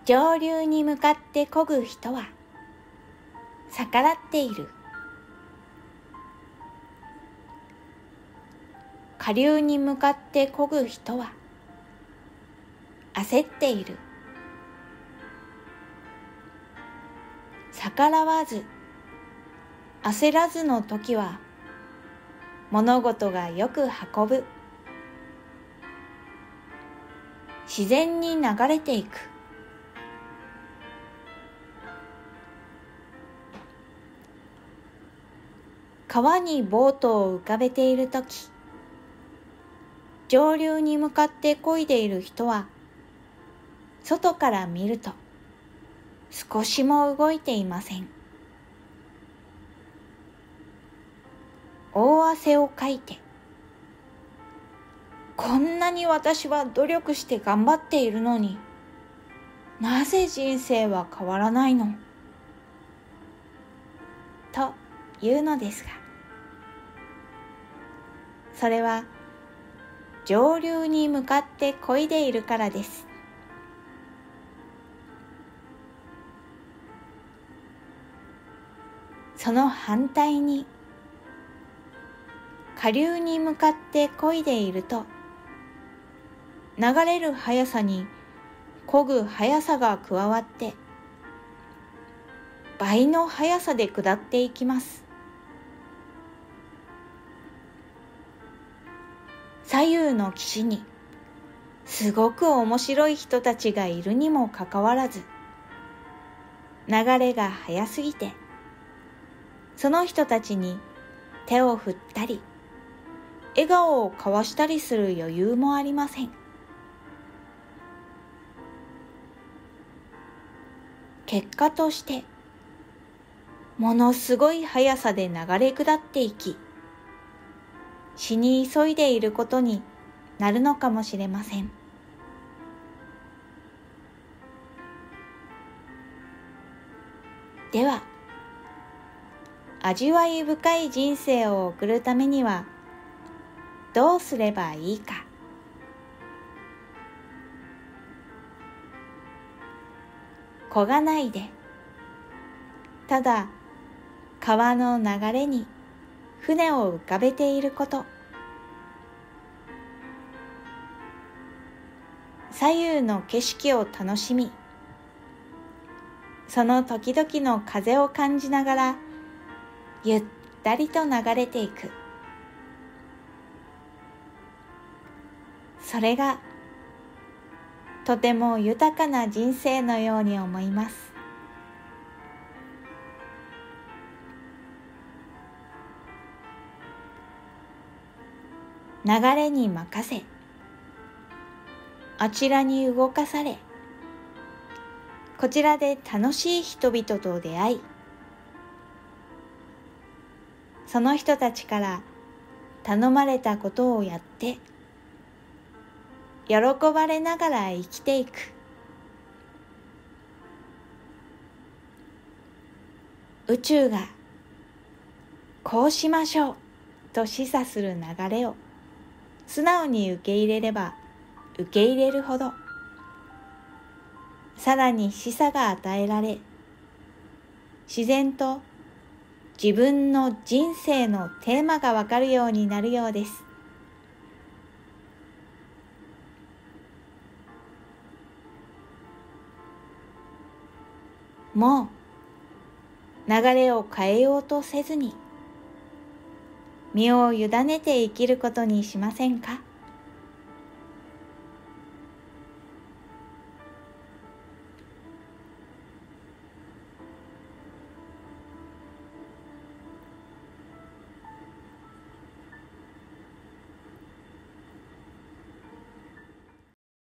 上流に向かって漕ぐ人は逆らっている。下流に向かって漕ぐ人は焦っている。逆らわず、焦らずの時は物事がよく運ぶ。自然に流れていく。川にボートを浮かべているとき、上流に向かって漕いでいる人は、外から見ると少しも動いていません。大汗をかいて、こんなに私は努力して頑張っているのに、なぜ人生は変わらないの？というのですが、それは上流に向かって漕いでいるからです。その反対に、下流に向かって漕いでいると、流れる速さに漕ぐ速さが加わって、倍の速さで下っていきます。左右の岸にすごく面白い人たちがいるにもかかわらず、流れが速すぎて、その人たちに手を振ったり、笑顔を交わしたりする余裕もありません。結果として、ものすごい速さで流れ下っていき、死に急いでいることになるのかもしれません。では、味わい深い人生を送るためにはどうすればいいか。漕がないで、ただ川の流れに船を浮かべていること。左右の景色を楽しみ、その時々の風を感じながらゆったりと流れていく。それがとても豊かな人生のように思います。流れに任せ、あちらに動かされ、こちらで楽しい人々と出会い、その人たちから頼まれたことをやって、喜ばれながら生きていく。宇宙がこうしましょうと示唆する流れを素直に受け入れれば受け入れるほど、さらに示唆が与えられ、自然と自分の人生のテーマがわかるようになるようです。もう流れを変えようとせずに、身を委ねて生きることにしませんか？